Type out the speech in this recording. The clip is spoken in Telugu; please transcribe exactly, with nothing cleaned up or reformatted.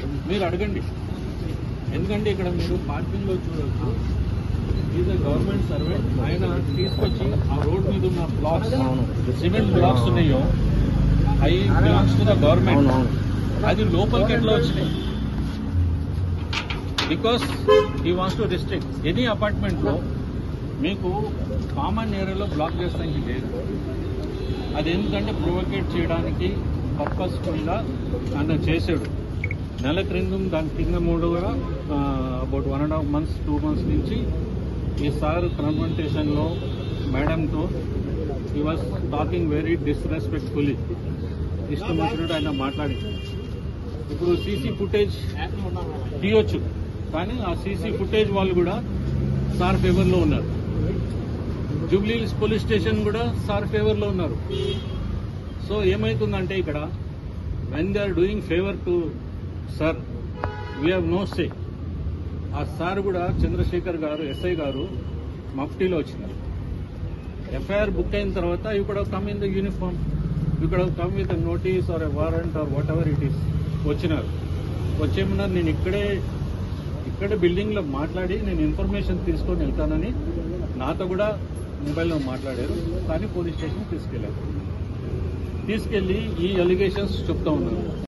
మీరు అడగండి, ఎందుకంటే ఇక్కడ మీరు పార్కింగ్ లో చూడొచ్చు. Is government servant. ఆయన తీసుకొచ్చి ఆ రోడ్ మీద ఉన్న బ్లాక్స్, సిమెంట్ బ్లాక్స్ ఉన్నాయో అవి బిలాంగ్స్ టు ద గవర్నమెంట్. అది లోపలికి ఎట్లా వచ్చినాయి? Because he wants to restrict any apartment లో మీకు కామన్ ఏరియాలో బ్లాక్ చేస్తానికి లేదు. అది ఎందుకంటే ప్రొవోకేట్ చేయడానికి పర్పస్ఫుల్గా ఆయన చేసాడు. నెల క్రింద దాని కింద మూడు కూడా about one and half months two months నుంచి ఈ సార్ కన్ఫ్రంటేషన్లో మేడంతో he was talking very disrespectfully. ఇష్టం వచ్చినట్టు ఆయన మాట్లాడి ఇప్పుడు సీసీ ఫుటేజ్ తీయొచ్చు, కానీ ఆ సీసీ ఫుటేజ్ వాళ్ళు కూడా సార్ ఫేవర్లో ఉన్నారు. జూబ్లీ హిల్స్ పోలీస్ స్టేషన్ కూడా సార్ ఫేవర్లో ఉన్నారు. సో ఏమవుతుందంటే ఇక్కడ when they are doing favour to sir, we have no say. ఆ సార్ కూడా చంద్రశేఖర్ గారు ఎస్ఐ గారు మఫ్టీలో వచ్చినారు. ఎఫ్ఐఆర్ బుక్ అయిన తర్వాత you could have come in the uniform, you could have come with notice or a warrant or whatever it is. వచ్చినారు, వచ్చేమన్నారు నేను ఇక్కడే ఇక్కడ బిల్డింగ్ లో మాట్లాడి నేను ఇన్ఫర్మేషన్ తీసుకొని వెళ్తానని నాతో కూడా మొబైల్లో మాట్లాడారు. కానీ పోలీస్ స్టేషన్ తీసుకెళ్లారు. తీసుకెళ్లి ఈ అలిగేషన్స్ చెప్తా ఉన్నారు.